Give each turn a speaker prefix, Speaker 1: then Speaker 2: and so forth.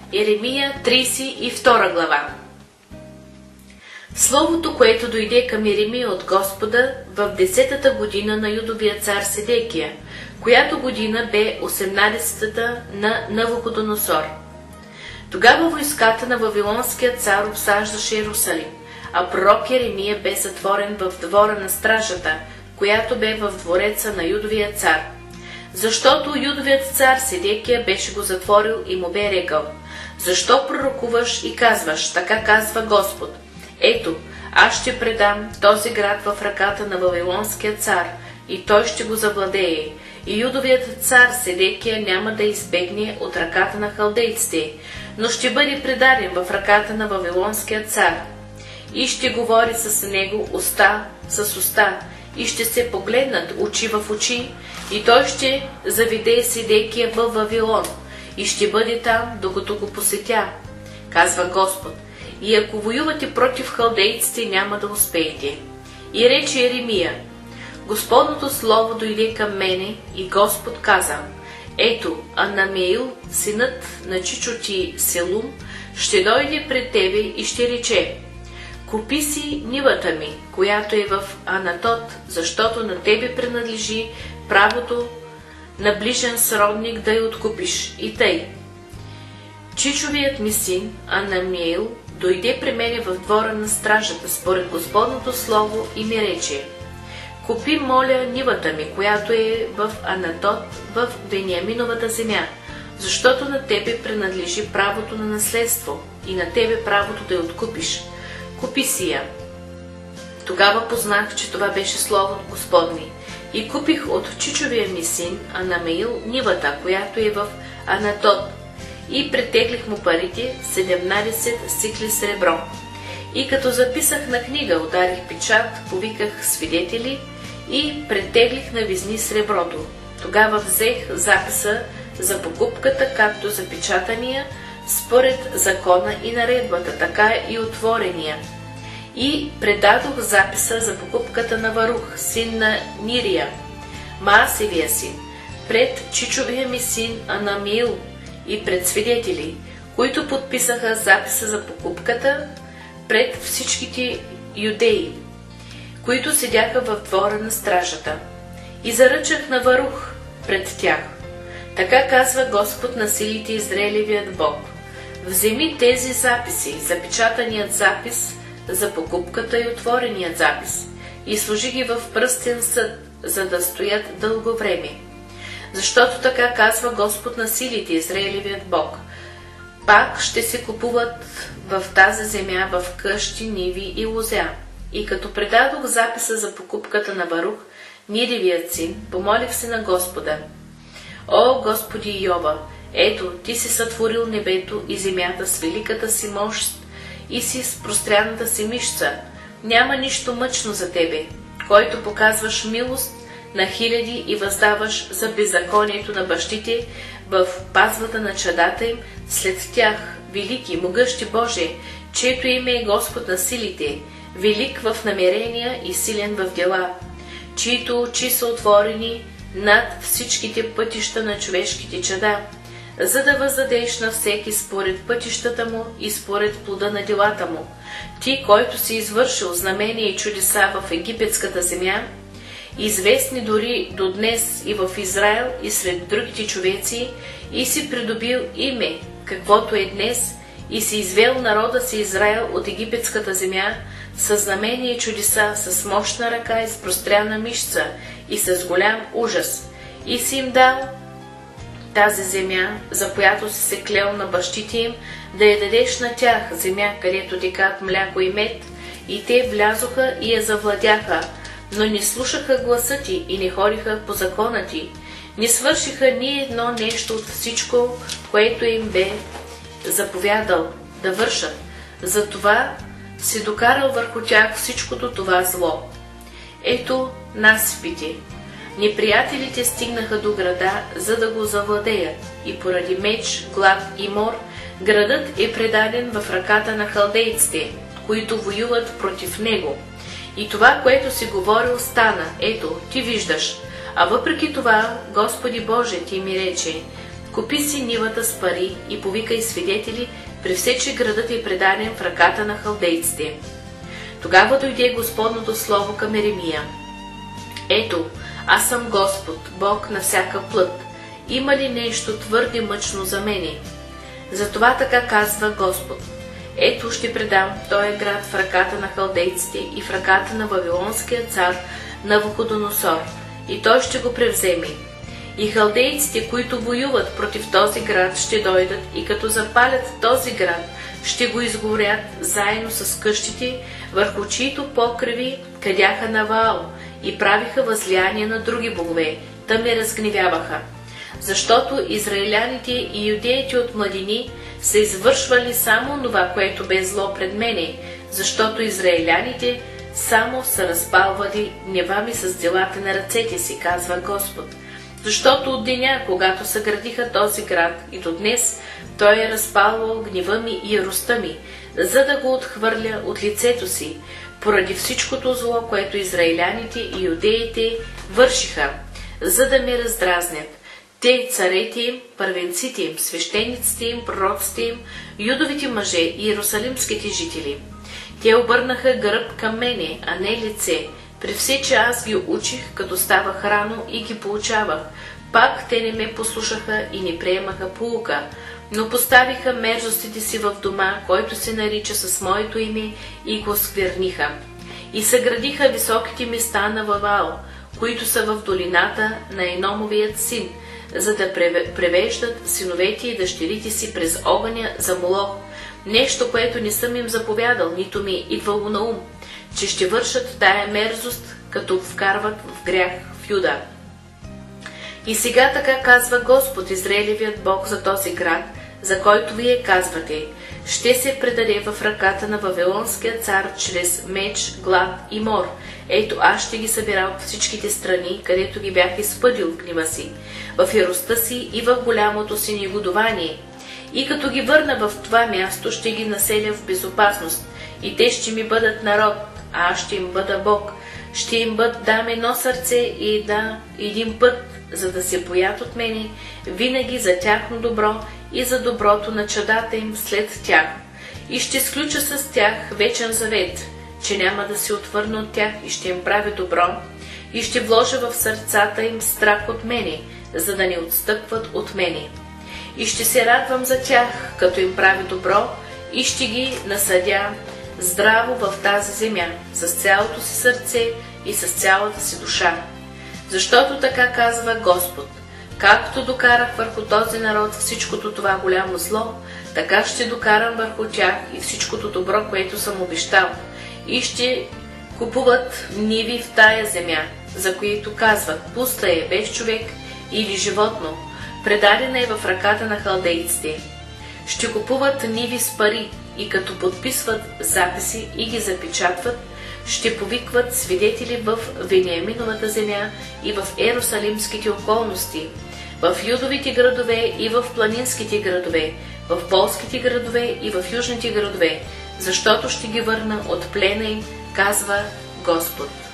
Speaker 1: Еремия 32 глава. Словото, което дойде към Еремия от Господа в 10-та година на юдовия цар Седекия, която година бе 18-та на Навуходоносор. Тогава войската на Вавилонския цар обсаждаше Йерусалим, а пророк Еремия бе затворен в двора на стражата, която бе в двореца на юдовия цар. Защото юдовият цар Седекия беше го затворил и му бе рекал: защо пророкуваш и казваш, така казва Господ: ето, аз ще предам този град в ръката на Вавилонския цар и той ще го завладее, и юдовият цар Седекия няма да избегне от ръката на халдейците, но ще бъде предаден в ръката на Вавилонския цар. И ще говори с него уста с уста, и ще се погледнат очи в очи, и той ще заведе Седекия в Вавилон, и ще бъде там, докато го посетя, казва Господ. И ако воювате против халдейците, няма да успеете. И рече Еремия: Господното слово дойде към мене, и Господ каза: ето, Анамеил, синът на чичо ти Селум, ще дойде пред тебе и ще рече: купи си нивата ми, която е в Анатот, защото на тебе принадлежи правото на ближен сродник да я откупиш. И тъй, чичовият ми син Анамеил дойде при мене в двора на стражата според Господното слово и ми рече: купи, моля, нивата ми, която е в Анатот, в Вениаминовата земя, защото на тебе принадлежи правото на наследство и на тебе правото да я откупиш. Купи си я. Тогава познах, че това беше слово Господни, и купих от чичовия ми син Анамеил нивата, която е в Анатот, и претеглих му парите, 17 сикли сребро. И като записах на книга, ударих печат, повиках свидетели и претеглих на везни среброто. Тогава взех записа за покупката, както запечатания, според закона и наредбата, така и отворения. И предадох записа за покупката на Варух, син на Нирия, Маасевия син, пред чичовия ми син Анамеил и пред свидетели, които подписаха записа за покупката пред всичките юдеи, които седяха в двора на стражата. И заръчах на Варух пред тях: така казва Господ на силите, Израилевият Бог: вземи тези записи, запечатаният запис за покупката и отвореният запис, и сложи ги в пръстен съд, за да стоят дълго време. Защото така казва Господ на силите, Израилевият Бог: пак ще се купуват в тази земя в къщи, ниви и лозя. И като предадох записа за покупката на Варух, Ниревият син, помолих се на Господа: о, Господи Йова, ето, ти си сътворил небето и земята с великата си мощ и си с простряната си мишца. Няма нищо мъчно за тебе, който показваш милост на хиляди и въздаваш за беззаконието на бащите в пазвата на чадата им след тях, велики, могъщи Боже, чието име е Господ на силите, велик в намерения и силен в дела, чието очи са отворени над всичките пътища на човешките чада, за да въздадеш на всеки според пътищата му и според плода на делата му. Ти, който си извършил знамения и чудеса в египетската земя, известни дори до днес и в Израел и сред другите човеци, и си придобил име, каквото е днес, и си извел народа си Израел от египетската земя с знамения и чудеса, с мощна ръка и с простряна мишца и с голям ужас, и си им дал тази земя, за която си се клел на бащите им, да я дадеш на тях, земя, където текат мляко и мед, и те влязоха и я завладяха, но не слушаха гласа ти и не ходиха по закона ти, не свършиха ни едно нещо от всичко, което им бе заповядал да вършат. Затова си докарал върху тях всичкото това зло. Ето насипите. Неприятелите стигнаха до града, за да го завладеят, и поради меч, глад и мор, градът е предаден в ръката на халдейците, които воюват против него. И това, което си говорил, стана, ето, ти виждаш. А въпреки това, Господи Боже, ти ми рече: Купи си нивата с пари и повикай свидетели, пресече градът и предаден в ръката на халдейците. Тогава дойде Господното слово към Еремия. Ето, аз съм Господ, Бог на всяка плът. Има ли нещо твърде мъчно за мене? Затова така казва Господ. Ето ще предам този град в ръката на халдейците и в ръката на вавилонския цар Навуходоносор, и той ще го превземе. И халдейците, които воюват против този град, ще дойдат и като запалят този град, ще го изгорят заедно с къщите, върху чието покриви кадяха на Ваал и правиха възлияния на други богове, та ме разгневяваха. Защото израиляните и юдеите от младини са извършвали само това, което бе зло пред мене, защото израиляните само са разпалвали гнева ми с делата на ръцете си, казва Господ. Защото от деня, когато съградиха този град и до днес, той е разпалвал гнева ми и яростта ми, за да го отхвърля от лицето си, поради всичкото зло, което израиляните и юдеите вършиха, за да ме раздразнят. Те, царете им, първенците им, свещениците им, пророците им, юдовите мъже и иерусалимските жители. Те обърнаха гръб към мене, а не лице. При все, че аз ги учих, като ставах рано и ги поучавах, пак те не ме послушаха и не приемаха поука, но поставиха мерзостите си в дома, който се нарича с моето име, и го скверниха. И съградиха високите места на Вавал, които са в долината на Еномовият син, за да превеждат синовете и дъщерите си през огъня за Молох, нещо, което не съм им заповядал, нито ми идвало на ум, че ще вършат тая мерзост, като вкарват в грях в Юда. И сега така казва Господ, Израилевият Бог, за този град, за който вие казвате: ще се предаде в ръката на вавилонския цар чрез меч, глад и мор. Ето, аз ще ги събира от всичките страни, където ги бях изпъдил в гнева си, в яростта си и в голямото си негодование. И като ги върна в това място, ще ги населя в безопасност, и те ще ми бъдат народ, а аз ще им бъда Бог. Ще им дам едно сърце и един път, за да се боят от мене, винаги за тяхно добро и за доброто на чадата им след тях. И ще сключа с тях вечен завет, че няма да се отвърна от тях и ще им прави добро, и ще вложа в сърцата им страх от мене, за да не отстъпват от мене. И ще се радвам за тях, като им прави добро, и ще ги насадя здраво в тази земя, с цялото си сърце и с цялата си душа. Защото така казва Господ: както докарах върху този народ всичкото това голямо зло, така ще докарам върху тях и всичкото добро, което съм обещал, и ще купуват ниви в тая земя, за които казват: пуста е, без човек или животно, предадена е в ръката на халдейците. Ще купуват ниви с пари и като подписват записи и ги запечатват, ще повикват свидетели в Вениаминовата земя и в Ерусалимските околности, в юдовите градове и в планинските градове, в полските градове и в южните градове, защото ще ги върна от плена им, казва Господ.